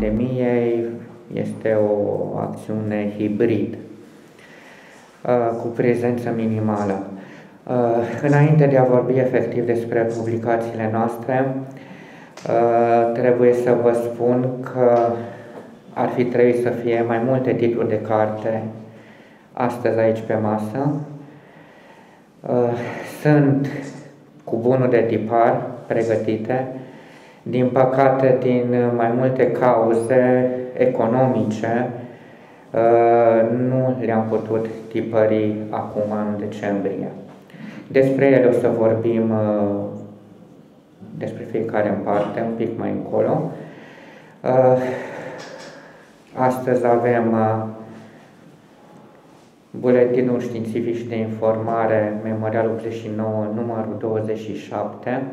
pandemiei, este o acțiune hibrid, cu prezență minimală. Înainte de a vorbi efectiv despre publicațiile noastre, trebuie să vă spun că ar fi trebuit să fie mai multe titluri de carte astăzi aici pe masă. Sunt cu bunul de tipar pregătite, din păcate din mai multe cauze economice nu le-am putut tipări acum în decembrie. Despre ele o să vorbim despre fiecare în parte, un pic mai încolo. Astăzi avem buletinul științific și de informare, Memorial 89, numărul 27,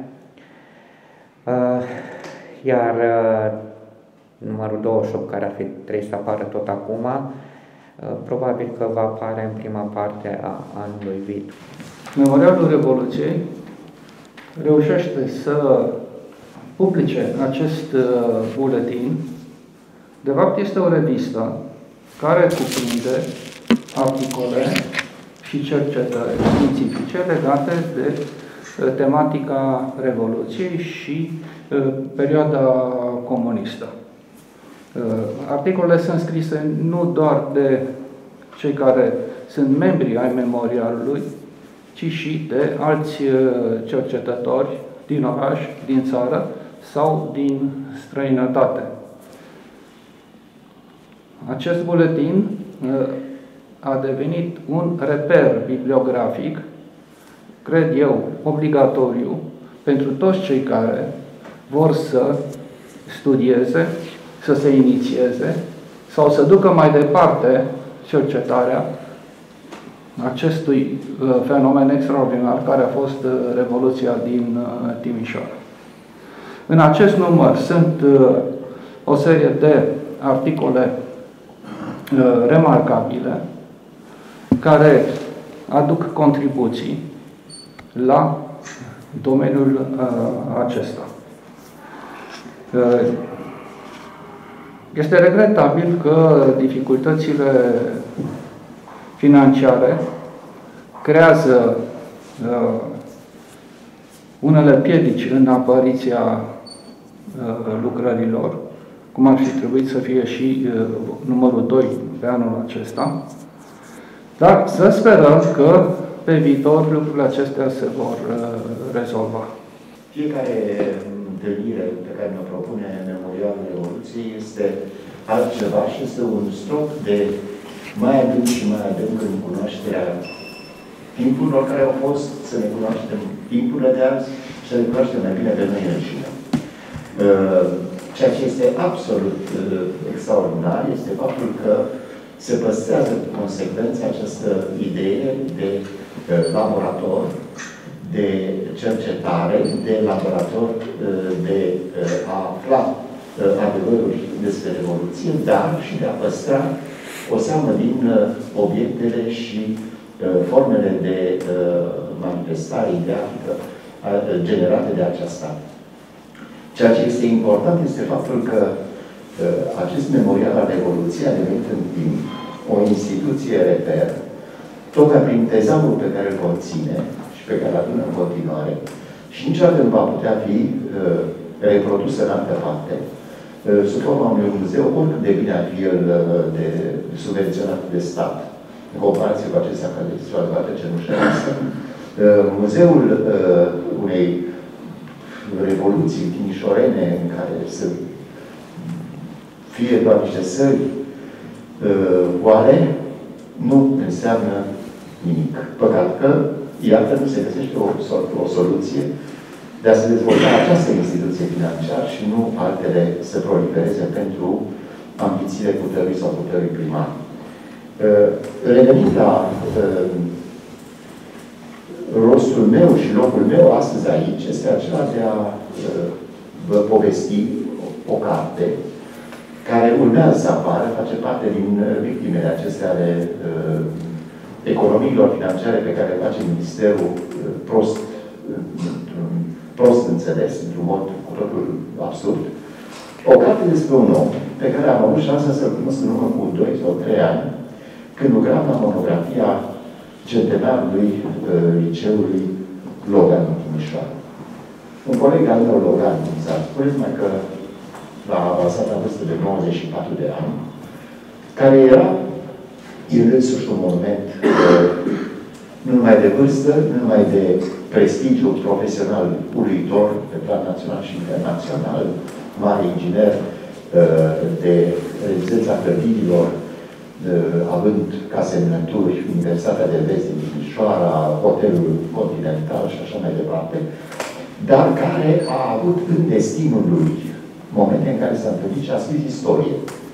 iar numărul 28, care ar fi trebuit să apară tot acum, probabil că va apare în prima parte a anului viitor. Memorialul Revoluției reușește să publice acest buletin. De fapt, este o revistă care cuprinde articole și cercetări științifice legate de tematica Revoluției și perioada comunistă. Articolele sunt scrise nu doar de cei care sunt membri ai memorialului, ci și de alți cercetători din oraș, din țară sau din străinătate. Acest buletin a devenit un reper bibliografic, cred eu, obligatoriu pentru toți cei care vor să studieze, să se inițieze sau să ducă mai departe cercetarea acestui fenomen extraordinar care a fost Revoluția din Timișoara. În acest număr sunt o serie de articole remarcabile care aduc contribuții la domeniul acesta. Este regretabil că dificultățile financiare creează unele piedici în apariția lucrărilor, cum ar fi trebuit să fie și numărul 2 pe anul acesta, dar să sperăm că pe viitor lucrurile acestea se vor rezolva. Fiecare întâlnire pe care ne propune Memorialul Revoluției este altceva și este un strop de mai adânc și mai adânc în cunoașterea timpurilor care au fost, să ne cunoaștem timpurile de azi și să ne cunoaștem mai bine pe noi înșine. Ceea ce este absolut extraordinar este faptul că se păstrează cu consecvență această idee de laborator, de cercetare, de laborator de a afla adevăruri despre Revoluție, dar și de a păstra o seamă din obiectele și formele de manifestare ideatică generate de aceasta. Ceea ce este important este faptul că acest memorial al Revoluției a devenit în timp o instituție reper, tocmai prin tezamul pe care îl conține și pe care îl adună în continuare și niciodată nu va putea fi reprodus în altă parte, sub forma unui muzeu, oricât de bine ar fi el de subvenționat de stat, în comparație cu acestea care sunt adevărate cenușărească. Muzeul unei revoluții timișorene în care să fie doar niște săli goale, nu înseamnă nimic. Păcat că, iată, nu se găsește o soluție de a se dezvolta această instituție financiară și nu altele să prolifereze pentru ambițiile puterii sau puterii primare. Revenind la rostul meu și locul meu astăzi aici este acela de a vă povesti o carte care urmează să apară, face parte din victimele acestea ale economiilor financiare pe care le face Ministerul prost înțeles, într-un mod cu totul absurd. O carte despre un om pe care am avut șansa să-l cunosc în urmă cu 2 sau 3 ani, când lucram la monografia centenarului liceului Logan în Timișoara. Un coleg al meu, Logan, s-a spus mai că la avansata vârstă de 94 de ani, care era el însuși un monument nu numai de vârstă, nu numai de prestigiu profesional uluitor pe plan național și internațional, mare inginer de rezistența clădirilor, având ca semnături Universitatea de Vest din Timișoara, Hotelul Continental și așa mai departe, dar care a avut în destinul lui momente în care s-a întâlnit și a scris istorie.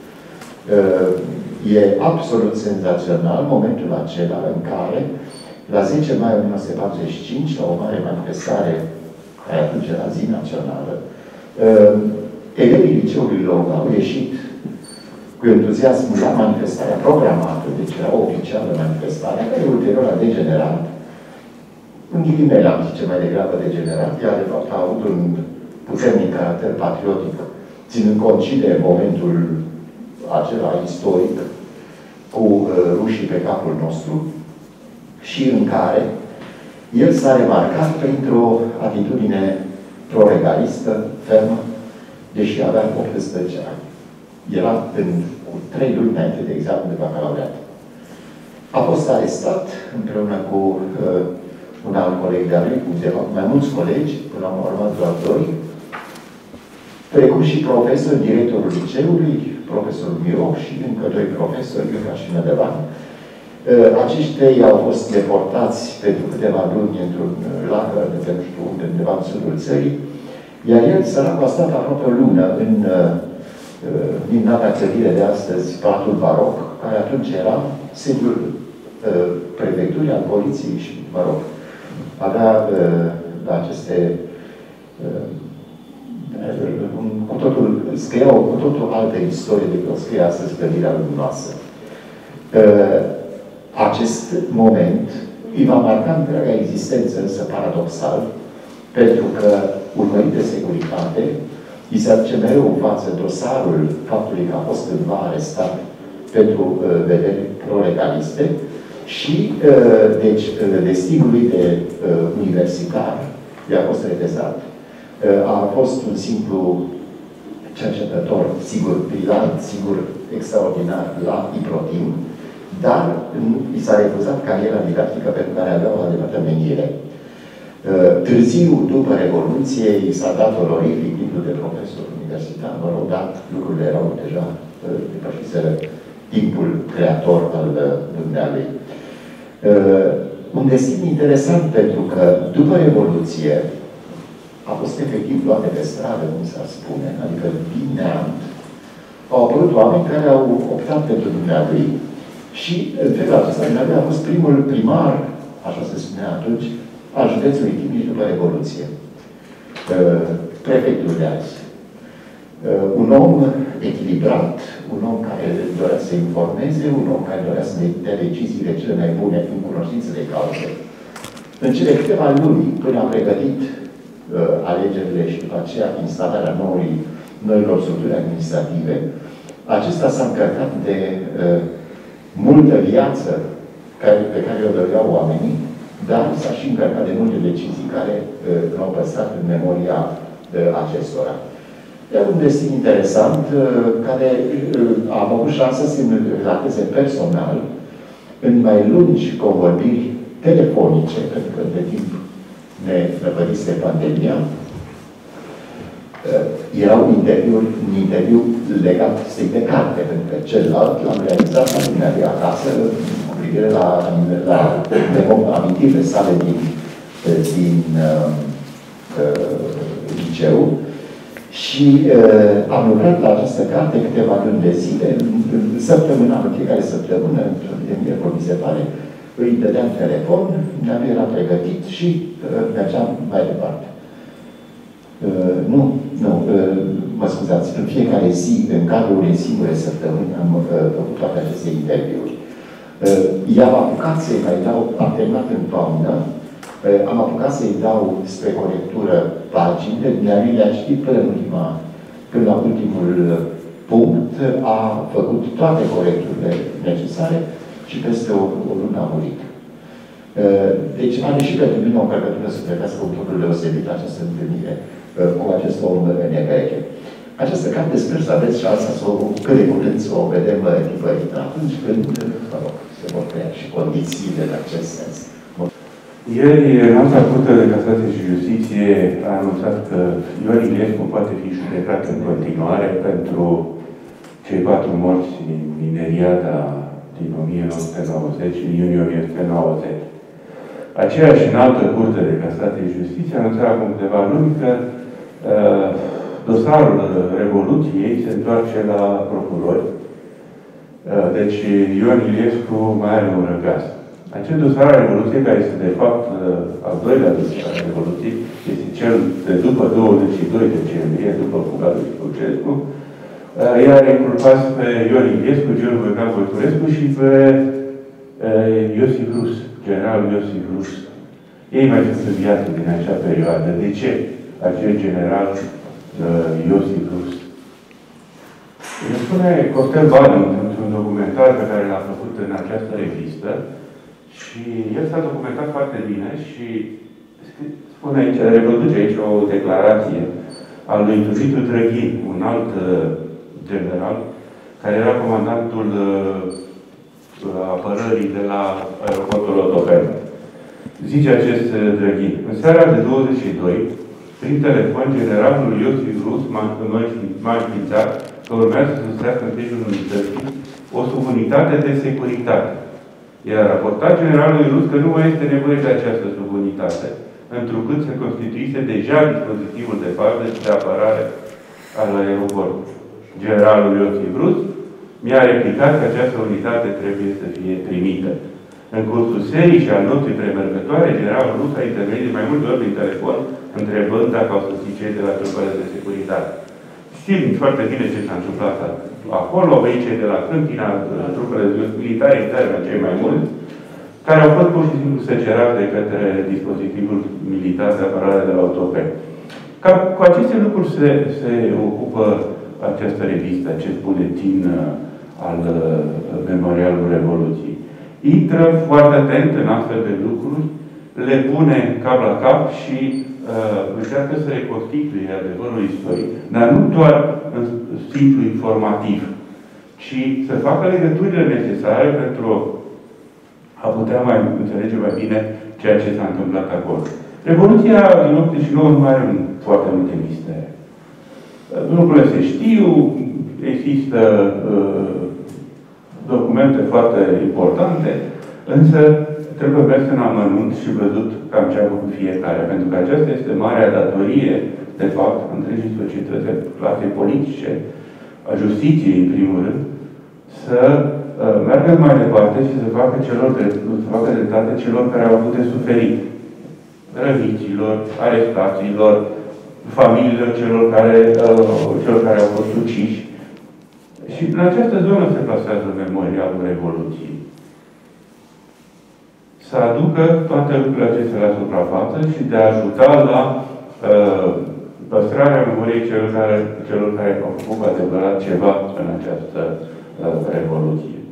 E absolut senzațional momentul acela în care, la 10 mai 1945, la o mare manifestare care atunci era zi națională, elevii liceului Loga au ieșit cu entuziasm la manifestarea programată, deci era o oficială manifestare, care ulterior a degenerat. În ghilimele am zice mai degrabă degenerat, ea de fapt a avut un puternic caracter patriotic, ținând cont și de momentul acela istoric cu rușii pe capul nostru și în care el s-a remarcat printr-o atitudine pro-legalistă, fermă, deși avea 18 ani. Era cu 3 luni înainte de examen de bacalaureat. A fost arestat împreună cu un alt coleg de-a lui, cu mai mulți colegi, până la urmă urmat doar 2, precum și profesor, directorul liceului, profesorul Miroc și încă 2 profesori, Iuca și Nădăvan. Acești 3 au fost deportați pentru câteva luni într-un lagăr de nu știu unde, undeva în sudul țării, iar el, săracul, a stat aproape o lună în minunata clădire de astăzi, Palatul Baroc, care atunci era sediul prefecturii, al poliției și, mă rog, avea aceste scria o cu totul altă istorie decât o scrie astăzi clădirea luminoasă. Acest moment îi va marca întreaga existență, însă paradoxal, pentru că, urmărit de securitate, îi se aduce mereu în față dosarul faptului că a fost cândva arestat pentru vederi pro-legaliste și, deci, destinul lui de universitar i-a fost retezat. A fost un simplu cercetător, sigur, brillant, sigur, extraordinar la Iprotim, dar i s-a refuzat cariera didactică pentru care avea o adevărată menire. Târziu, după Revoluție, i s-a dat onorific titlul de profesor universitar, mă rog, dar lucrurile erau deja depășiseră timpul creator al dumnealui. Un destin interesant, pentru că după Revoluție a fost efectiv luate pe stradă, cum s-ar spune, adică din neant, au apărut oameni care au optat pentru dumnealui și, în felul acesta, dumnealui a fost primul primar, așa se spunea atunci, al județului Timiș după Revoluție. Prefectul de azi. Un om echilibrat, un om care dorea să informeze, un om care dorea să dea deciziile cele mai bune în cunoștință de cauză. În cele câteva luni, până a pregătit alegerile și după aceea instalarea noilor structuri administrative, acesta s-a încărcat de multă viață pe care o dădeau oamenii, dar s-a și încărcat de multe decizii care l-au păstrat în memoria acestora. E un destin interesant, care am avut șansa să-mi relateze personal în mai lungi convorbiri telefonice, pentru că între timp ne năpădise pandemia. Era un interviu legat strict de carte, pentru că celălalt l-am realizat la mine acasă, cu privire la amintirile sale din liceu. Și am lucrat la această carte câteva luni de zile, în fiecare săptămână, de miercuri, mi se pare, îi dădeam telefon, mi-am era pregătit și mergeam mai departe. Mă scuzați, în fiecare zi, în cadrul unei singure săptămâni, am făcut toate aceste interviuri. I-am apucat să-i mai dau, am terminat în toamnă, am apucat să-i dau spre corectură paginile, le-am citit până în ultima când la ultimul punct a făcut toate corecturile necesare și peste o lună a murit. Deci are și pentru mine o încărcătură sufletească cu totul deosebit această întâlnire cu acest om neveche. Această carte sper să aveți șansa să o, cât de curând, să o vedem tipărită atunci când, mă rog, se vor crea și condițiile în acest sens. Ieri, Înalta Curte de Casație și Justiție a anunțat că Ion Iliescu poate fi judecat în continuare pentru cei 4 morți din mineriada din 1990 și din iunie 1990. Aceeași Înaltă Curte de Casație și Justiție a anunțat acum câteva luni că dosarul Revoluției se întoarce la procurori. Deci Ion Iliescu mai are un răgaz. Acest dosar al Revoluției, care este de fapt al doilea dosar al Revoluției, este cel de după 22 decembrie, după fuga lui Ceaușescu, iar inculpați pe Ion Iliescu, George Băgan Voiturescu și pe Iosif Rus, generalul Iosif Rus. Ei mai sunt în viață din acea perioadă. De ce acel general Iosif Rus? Îmi spune Costel Bani într-un documentar pe care l-a făcut în această revistă și el s-a documentat foarte bine și spune aici, reproduce aici o declarație al lui Dumitru Drăghin, un alt general, care era comandantul apărării de la aeroportul Otopeni. Zice acest Drăghin: în seara de 22, prin telefon, generalul Iosif Rus m-a înființat că urmează să susțească în tejul unității o subunitate de securitate. El a raportat generalului Rus că nu mai este nevoie de această subunitate, întrucât se constituise deja dispozitivul de bază și de apărare al aeroportului. Generalul Iosif Rus mi-a replicat că această unitate trebuie să fie primită. În cursul serii și al nopții premergătoare, generalul Rus a intervenit de mai multe ori prin telefon, întrebând dacă au sosit cei de la trupele de securitate. Știm foarte bine ce s-a întâmplat acolo, au venit cei de la Câmpina, trupele militare interne, cei mai mulți, care au fost pur și simplu săgerați de către dispozitivul militar de apărare de la Otopeni. Cu aceste lucruri se ocupă această revistă, acest buletin al Memorialului Revoluției. Intră foarte atent în astfel de lucruri, le pune cap la cap și încearcă să reconstituie adevărul istoric, dar nu doar în simplu informativ, ci să facă legăturile necesare pentru a putea mai înțelege mai bine ceea ce s-a întâmplat acolo. Revoluția din 89 nu mai are foarte multe mistere. Lucrurile se știu, există documente foarte importante, însă trebuie mers în amănunt și văzut cam ce a făcut fiecare. Pentru că aceasta este marea datorie, de fapt, întregii societăți, clase politice, a justiției, în primul rând, să meargă mai departe și să facă dreptate celor care au avut de suferit. Răniților, arestaților, familiilor celor care au fost uciși. Și în această zonă se plasează Memorialul Revoluției. Să aducă toate lucrurile acestea la suprafață și de a ajuta la păstrarea memoriei celor care au făcut cu adevărat ceva în această Revoluție.